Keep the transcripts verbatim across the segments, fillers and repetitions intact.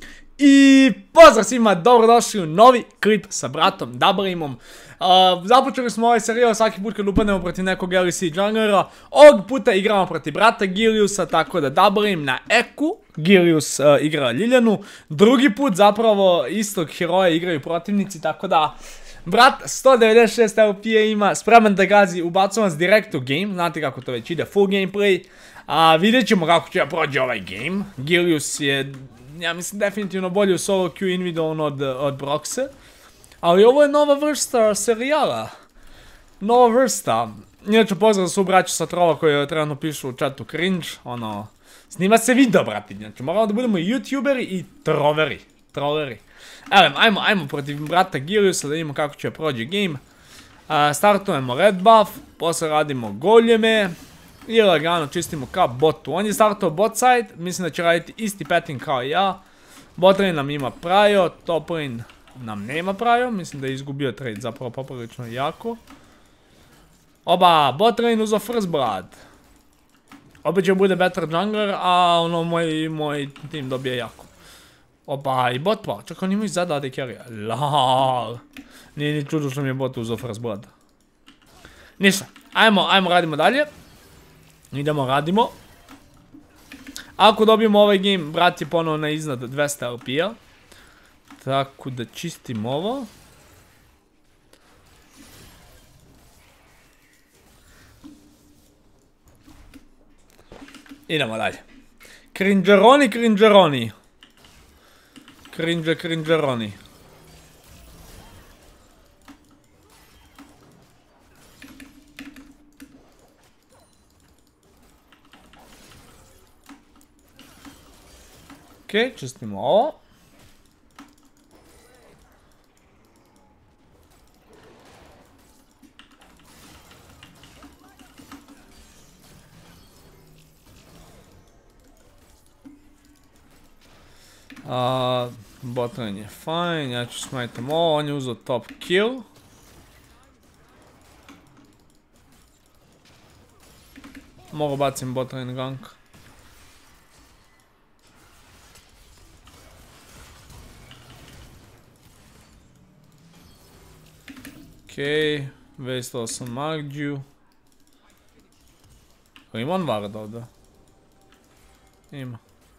I pozdrav svima, dobrodošli u novi klip sa bratom Dabrimom. Započeli smo ovaj serijal svaki put kad upadnemo protiv nekog L E C junglera. Ovog puta igramo protiv brata Giliusa, tako da Dabrim na Eku, Gilius igra Liljanu. Drugi put zapravo istog heroja igraju protivnici, tako da brat sto devedeset šest L P A ima, spreman da gazi, ubacam vas direkt u game, znate kako to već ide, full gameplay. Vidjet ćemo kako će da prođe ovaj game. Gilius je, ja mislim, definitivno bolji u solo queue individualno od, od Broxe. Ali ovo je nova vrsta serijala. Nova vrsta. Inače pozdrav za svu braću sa trova koji trenutno pišu u chatu cringe. Ono, snima se video, brati. Znači, moramo da budemo i youtuberi i troveri. Trolleri. Evo, ajmo, ajmo protiv brata Giliusa da vidimo kako će prođe game. Uh, startujemo red buff, posle radimo goljeme. I lagano čistimo ka botu. On je startao bot side, mislim da će raditi isti pattern kao i ja. Botlane nam ima prajo, toplane nam nema prajo, mislim da je izgubio trade, zapravo poprilično jako. Oba, botlane uzo first blood. Opet će bude better jungler, a ono moj, moj tim dobije jako. Oba, i bot pa, čak on ima i zada A D carry. Laaal. Nije ni čudo što mi je bot uzo first blood. Ništa, ajmo, ajmo radimo dalje. Idemo, radimo. Ako dobijemo ovaj game, brat je ponovo na iznad dvesta L P a. Tako da čistim ovo. Idemo dalje. Cringeroni, cringeroni. Cringe, cringeroni. Ok, čistimo ovo. Uh, botlane je fine, ja ću smitem ovo, on je uzeo top kill. Mogu bacim botlane gank. Okej, vestao sam Magđu. Ima on Vard ovdje? Ima.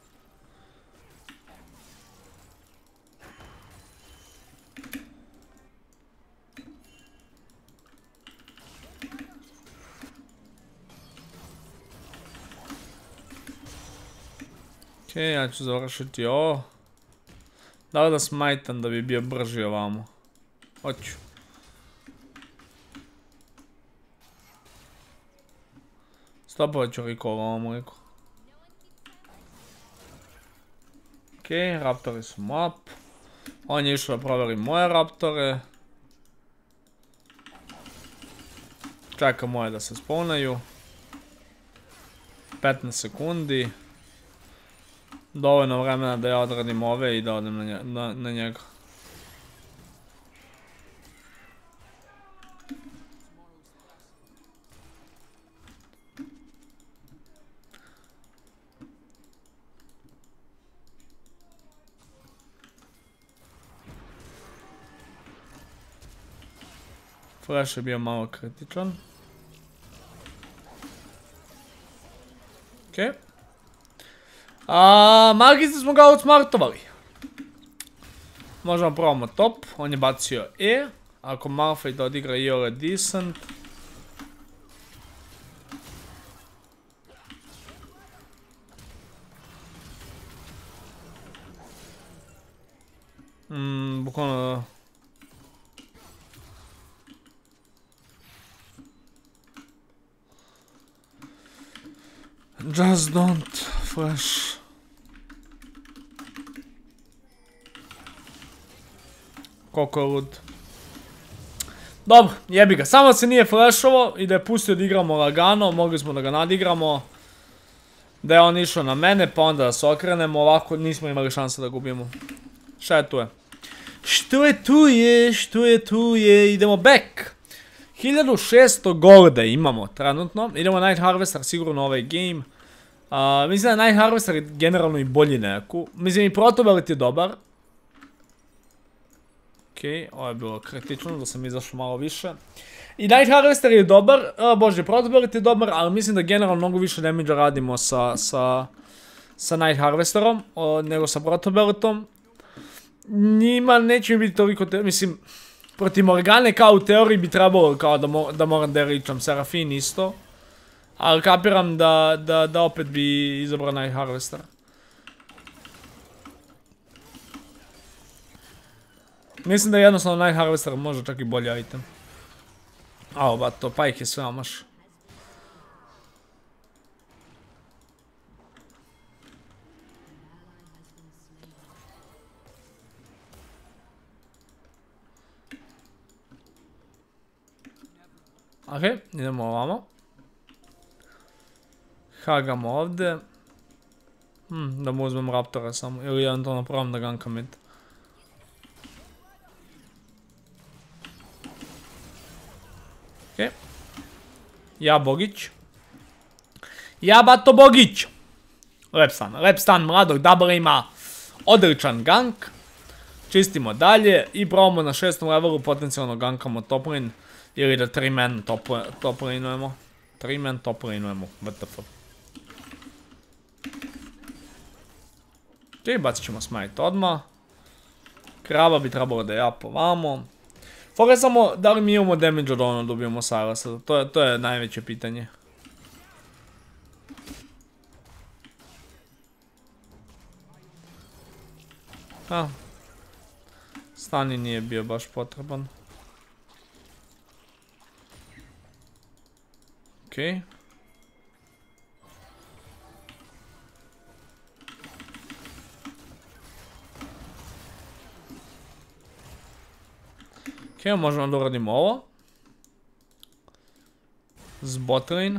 Okej, ja ću završiti ovo. Da li da smajtam da bi bio brži ovamo? Hoću. Stopovat ću recall ovom reku. Okej, raptori su mu up. On je išao da proveri moje raptore. Čeka moje da se spawnaju. petnaest sekundi. Dovoljno vremena da ja odradim ove i da odem na, nje, na, na njega. Flash je bio malo kritičan. Okej. Magice smo ga outsmartovali. Možemo probamo top. On je bacio E. Ako Malphite da odigra i ole decent. Hmm, bukvalno... Just don't flash. Koliko je lud. Dobro, jebi ga. Samo se nije flashovo i da je pustio da igramo lagano. Mogli smo da ga nadigramo. Da je on išao na mene pa onda da se okrenemo. Ovako nismo imali šanse da gubimo. Šta je tu je? Što je tu je? Što je tu je? Idemo back. hiljadu šesto golda imamo trenutno. Idemo Night Harvester sigurno ovaj game. Mislim da je Night Harvester generalno i bolji neku. Mislim i Protobelit je dobar. Okej, ovo je bilo kritično, da sam izašao malo više. I Night Harvester je dobar, bože, Protobelit je dobar, ali mislim da generalno mnogo više damage radimo sa, sa, sa Night Harvesterom nego sa Protobelitom. Njima neće mi biti toliko, mislim, protiv Morgane kao u teoriji bi trebalo kao da, mo, da moram da ričam, Serafin isto. Ali kapiram da, da, da opet bi izabrao Night Harvester. Mislim da jednostavno Night Harvester može čak i bolji item. Ao, bato, Pike je sve omaš. Ok, idemo ovamo. Hagamo ovdje. Hmm, da mu uzmem Raptora samo, ili eventualno probam da gankam mid. Ok. Ja Bogić. Ja Bato Bogić. Lep stan, lep stan mladog Dabra ima odličan gank. Čistimo dalje i probamo na šestom levelu potencijalno gankamo top lane. Ili da tri man top, top laneujemo. tri man top laneujemo, W T F. Ok, bacit ćemo smite odmah. Krava bi trebalo da japo vamo. Fora samo da li mi imamo damage od ono dobijemo Sylasa, to je, to je najveće pitanje. Ha. Stani nije bio baš potreban. Okej. Ok, možemo da uradimo ovo. Z botlane.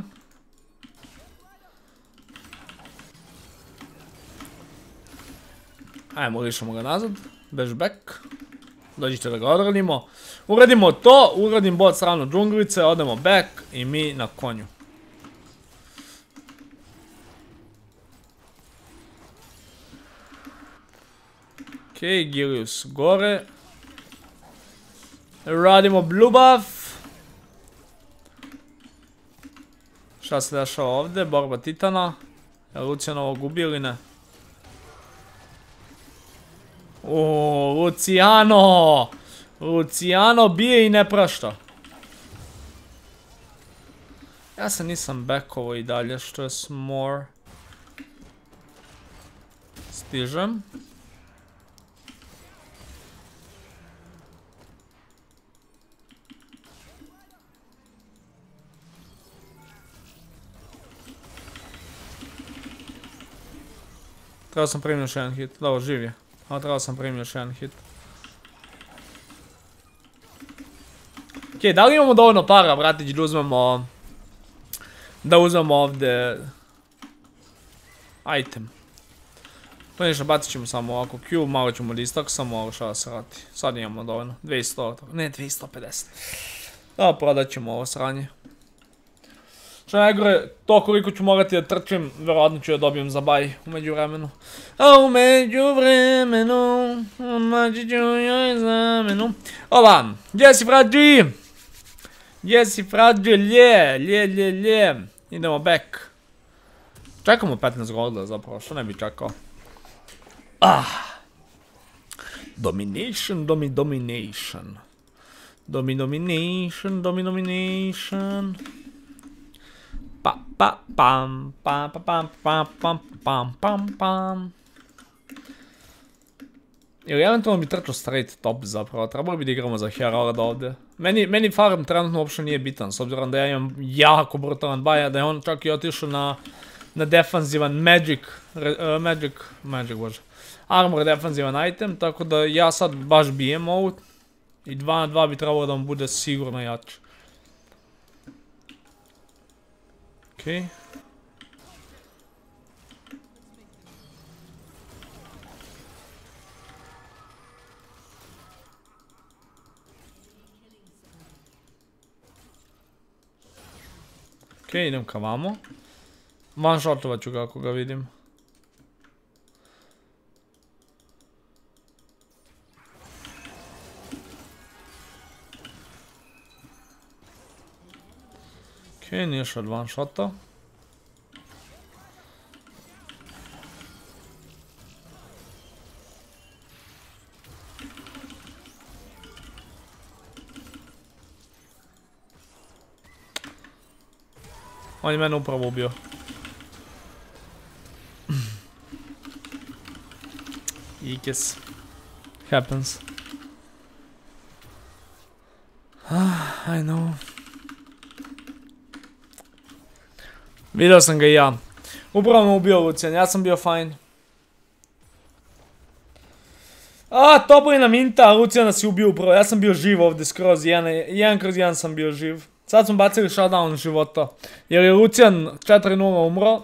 Ajmo, lišamo ga nazad. Dash back. Dođite da ga odradimo. Uradimo to, uradim bot stranu džunglice, odemo back i mi na konju. Ok, Gilius gore. Radimo blue buff. Šta se dešava ovdje? Borba Titana. Je Lucian ovo gubi ili ne? Oooo, Luciano! Luciano bije i ne prašta. Ja se nisam backovo i dalje, što je smore. Stižem. Trebao sam primiti još jedan hit, dobro, živ je. Ali trebao sam primiti još jedan hit. Okej, da li imamo dovoljno para, bratić, da uzmemo... Da uzmemo ovdje... Item. To ništa, bacit ćemo samo ovako Q, malo ćemo distak, samo ovo šta da se rati. Sad imamo dovoljno, dvjesto, ne, dvjesto pedeset. Da, prodat ćemo ovo sranje. Što najgore, to koliko ću morati da trčim, vjerojatno ću da dobijem za baj u međuvremenu. A u međuvremenu, naći ću joj zamenu. Ova, gdje si Frađi? Gdje si Frađi? Lje, lje, lje, lje. Idemo back. Čekamo petnaest golda zapravo, što ne bi čekao. Ah. Domination, domi, domination. Domi, domination, domi, domination. Pa pa pam pam pam pam pam pam pam pam. Ili eventualno bi trčao straight top zapravo, trebalo bi da igramo za Herald ovdje. Meni, meni farm trenutno uopšte nije bitan, s obzirom da ja imam jako brutalan baja, da je on čak i otišao na, na defanzivan magic, re, uh, magic, magic bože, armor defanzivan item, tako da ja sad baš bijem ovu i dva na dva bi trebalo da vam bude sigurno jače. Okej. Okej, idem ka vamo. One shotovat ću ga ako ga vidim. Okej, nije još od one shota. On je mene upravo ubio. Ikes. Happens. Ah, I know. Vidio sam ga i ja. Upravo me ubio Lucian, ja sam bio fine. A, Toplina minta, Luciana si ubio upravo. Ja sam bio živ ovdje skroz, jedan, jedan kroz jedan sam bio živ. Sad smo bacili shutdown života. Jer je Lucian četiri nula umro.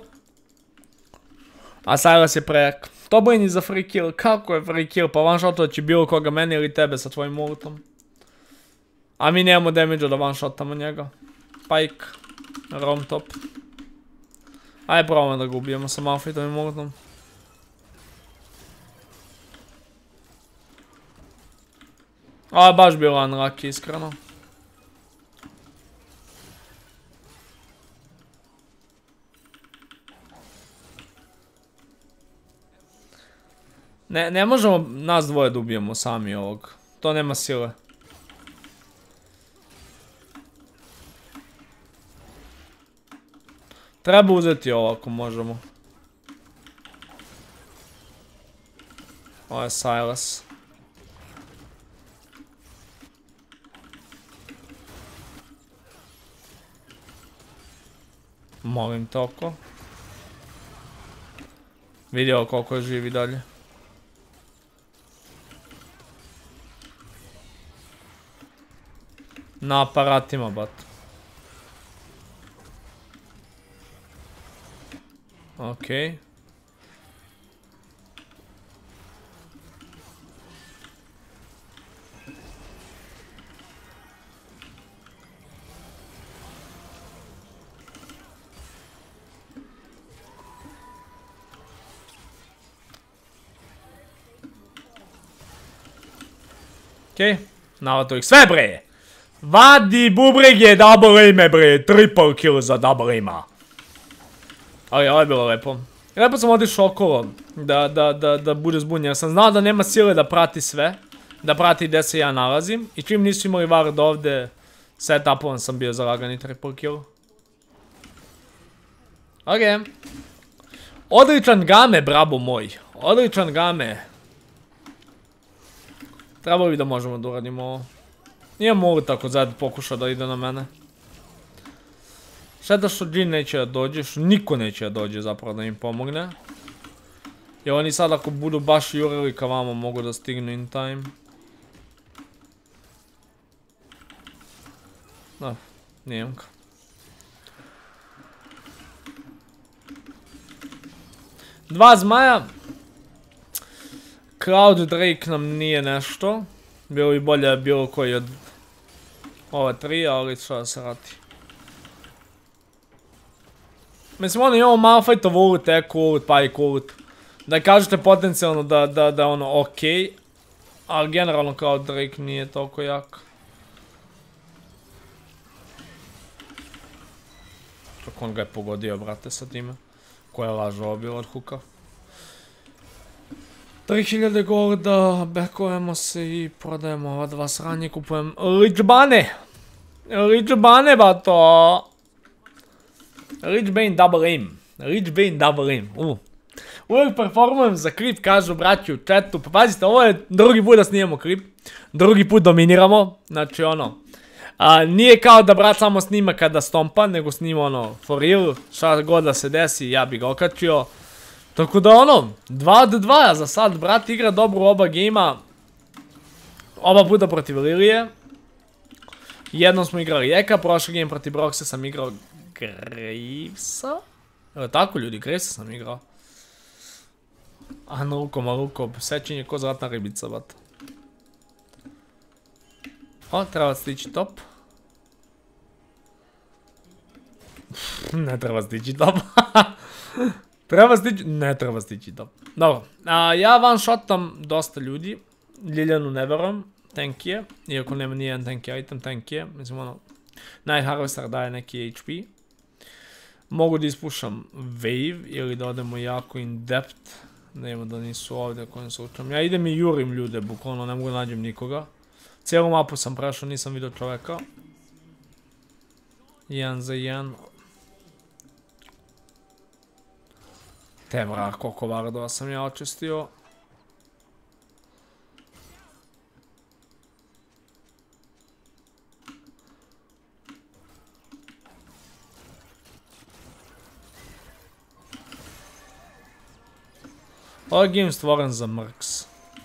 A Sylas je prejak. Toplin je za free kill. Kako je free kill? Pa one shotovat će bilo koga, mene ili tebe sa tvojim ultom. A mi nemamo damage-a da one shotamo njega. Pike. Rom top. Ajde probamo da ga ubijemo sa Malphiteom i ultom. Ovo je baš bilo unlucky, iskreno. Ne, ne možemo nas dvoje da ubijemo sami ovog. To nema sile. Treba uzeti ovo ako možemo. Ovo je Sylas. Molim te oko. Vidio koliko je živi dalje. Na aparatima, bat. Okej. Okej, navato ih sve bre! Vadi bubrege, double aime bre, triple kill za double aima. Ali ovo je bilo lepo. Lepo sam otišao okolo da, da, da, da bude zbunjen, jer sam znao da nema sile da prati sve. Da prati gdje se ja nalazim. I čim nisu imali ward ovdje, setupovan sam bio za lagani triple kill. Ok. Odličan game, brabo moj. Odličan game. Trebalo bi da možemo da uradimo ovo. Nije mogu tako Zed pokuša da ide na mene. Šteta što Jhin neće da dođe, što niko neće da dođe zapravo da im pomogne. Jer oni sad ako budu baš jurili ka vama mogu da stignu in time. Da, nijem ka. Dva zmaja. Cloud Drake nam nije nešto. Bilo bi bolje bilo koji od ove tri, ali što da se rati. Mislim, ono imamo Malphiteov ult, Echo ult, Pike ult. Da kažete potencijalno da, da, da ono okej. Ali generalno Cloud Drake nije toliko jak. Kako on ga je pogodio, brate, sa time. Koja je lažao bilo od huka. tri hiljade golda, bekujemo se i prodajemo ova dva sranje, kupujem Lich-Bane. Lich-Bane, bato. Lich-Bane double aim. Lich-Bane double aim. Uh. Uvijek performujem za Creep, kažu braći u chatu. Pa pazite, ovo je drugi put da snijemo Creep. Drugi put dominiramo. Znači ono. A, nije kao da brat samo snima kada stompa, nego snima ono for real. Šta god da se desi, ja bi ga okačio. Tako da ono, dva od dva za sad, brat igra dobro oba gejma. Oba puta protiv Lilije. Jednom smo igrali Eka, prošli game protiv Broxa sam igrao Gravesa. Evo tako ljudi, Gravesa sam igrao. A na rukom, a rukom, sećenje ko zlatna ribica, bat. O, treba stići top. Ne treba stići top. Treba stići, ne treba stići to. Dobro, ja one shotam dosta ljudi. Ljiljanu ne verujem, tank je. Iako nema nijedan tank item, tank je. Mislim ono, Night Harvester daje neki H P. Mogu da ispušam wave ili da odemo jako in depth. Nema da nisu ovdje kojim slučajem. Ja idem i jurim ljude, bukvalno ne mogu nađem nikoga. Cijelu mapu sam prešao, nisam vidio čoveka. Jedan za jedan. Te vrak, koliko vardova sam ja očistio. Ovaj game je stvoren za mrks.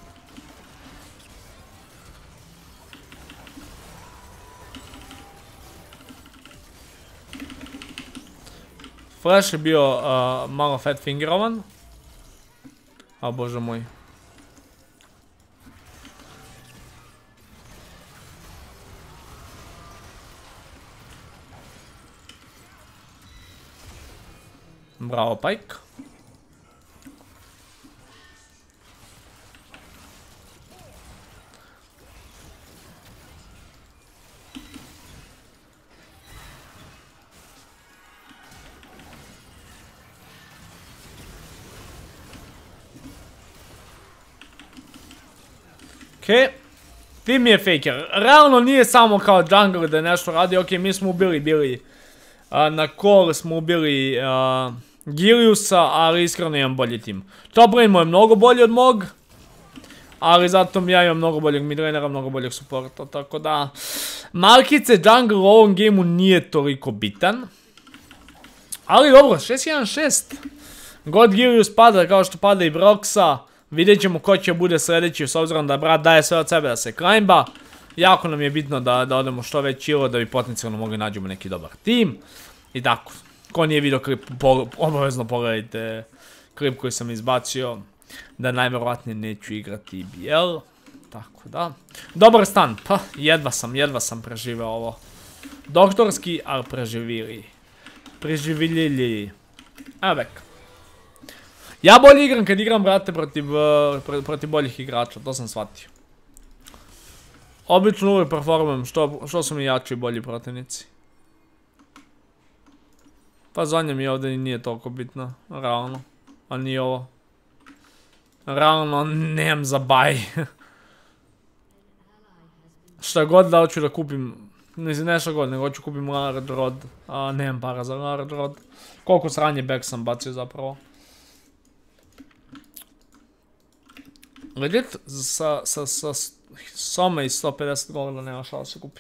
Flash je bio uh, malo fat fingerovan. A bože moj. Bravo Pike. Okej, tim je faker. Realno nije samo kao jungler da je nešto radi. Okej, mi smo ubili bili na core smo ubili Giliusa, ali iskreno imam bolji tim. Top lane mu je mnogo bolji od mog, ali zato ja imam mnogo boljeg midlanera, mnogo boljeg supporta, tako da Markice jungle u ovom gameu nije toliko bitan. Ali dobro, šest jedan šest. God Gilius pada kao što pada i Broxa. Vidjet ćemo ko će bude sljedeći, s obzirom da brat daje sve od sebe da se climba. Jako nam je bitno da, da odemo što već ilo, da bi potencijalno mogli nađemo neki dobar tim. I tako, ko nije vidio klip, po, obavezno pogledajte klip koji sam izbacio. Da najvjerovatnije neću igrati B L. Tako da. Dobar stan, pa jedva sam, jedva sam preživeo ovo. Doktorski, ali preživili. Preživili. Evo bek. Ja bolje igram kad igram, brate, protiv, uh, protiv boljih igrača, to sam shvatio. Obično uvijek performam što, što su mi jači i bolji protivnici. Pa zonja mi ovdje i nije toliko bitno, realno. A nije ovo. Realno nemam za baj. Šta god da hoću da kupim, ne šta god, nego hoću kupim Lard Rod, a nemam para za Lard Rod. Koliko sranje back sam bacio zapravo. Legit, sa, sa, sa Soma i sto pedeset golda nema šta da se kupi.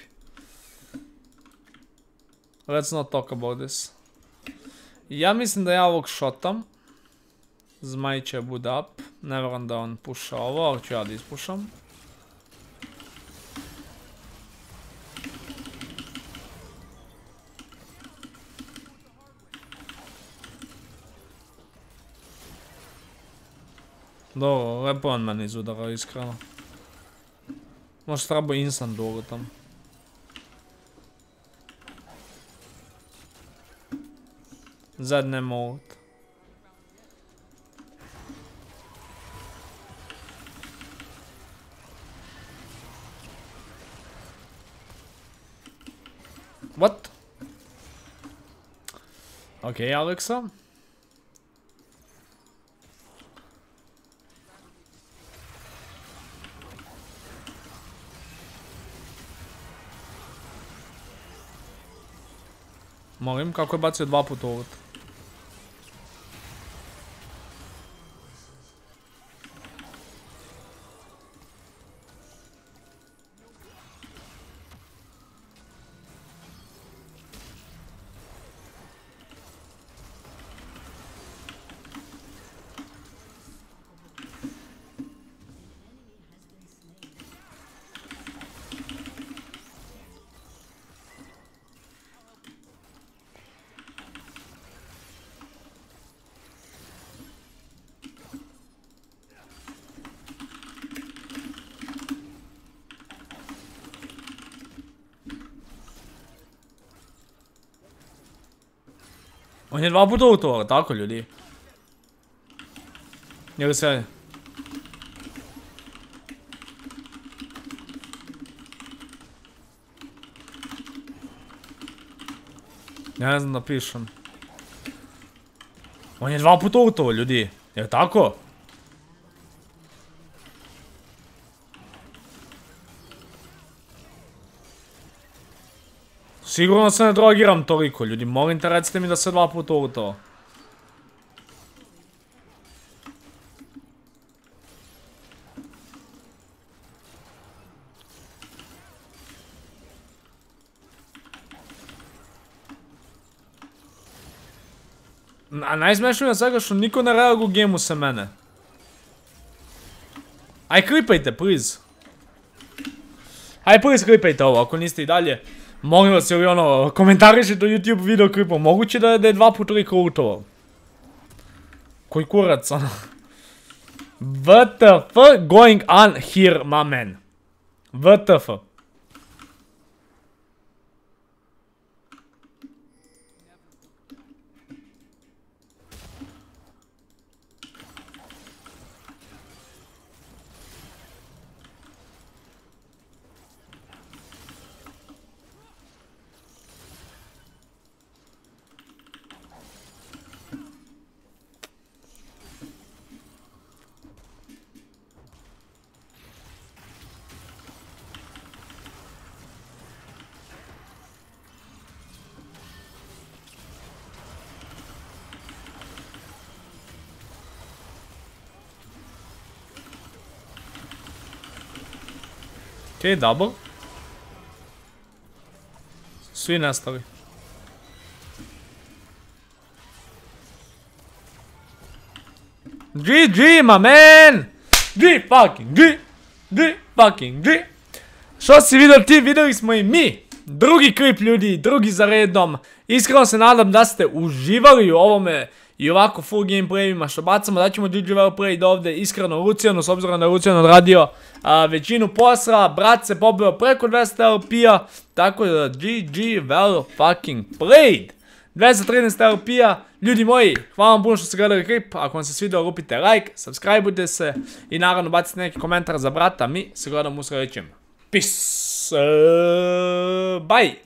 Let's not talk about this. Ja mislim da ja ovog shotam. Zmaj će bude up. Ne vjerujem da on puša ovo, ali ću ja da ispušam. Dobro, lepo on mene izudarao, iskreno. Možda treba instant duelu tam. Zed ne mogu. What? Okej, Alexa. Molim, kako je bacio dva puta ult? On je dva puta ultovao, tako ljudi? Ili sve? Ja ne znam da pišem. On je dva puta utovo, ljudi. Je li tako? Sigurno se ne drogiram toliko, ljudi. Molim te, recite mi da se dva puta utovo. A najsmešnije od svega što niko ne reaguje u gemu sa mene. Aj klipajte, please. Aj please klipajte ovo, ako niste i dalje. Molim vas, ili ono, komentarišite u YouTube video klipu. Moguće da je dva puta toliko ultovao. Koji kurac, ono. W T F going on here, my man. W T F. Okej, double. Svi nestali. G G, my man! G fucking G! G fucking G! Što si vidio ti, vidjeli smo i mi. Drugi klip, ljudi, drugi za redom. Iskreno se nadam da ste uživali u ovome i ovako full gameplayima što bacamo. Daćemo G G well played ovdje, iskreno Lucijanu, s obzirom da je Lucijan odradio a, većinu posla. Brat se pobio preko dvesta L P-a, tako da G G well fucking played. dvesta trinaest L P-a, ljudi moji, hvala vam puno što ste gledali klip. Ako vam se svidio, lupite like, subscribeujte se i naravno bacite neki komentar za brata. Mi se gledamo u sljedećem. Peace, uh, bye.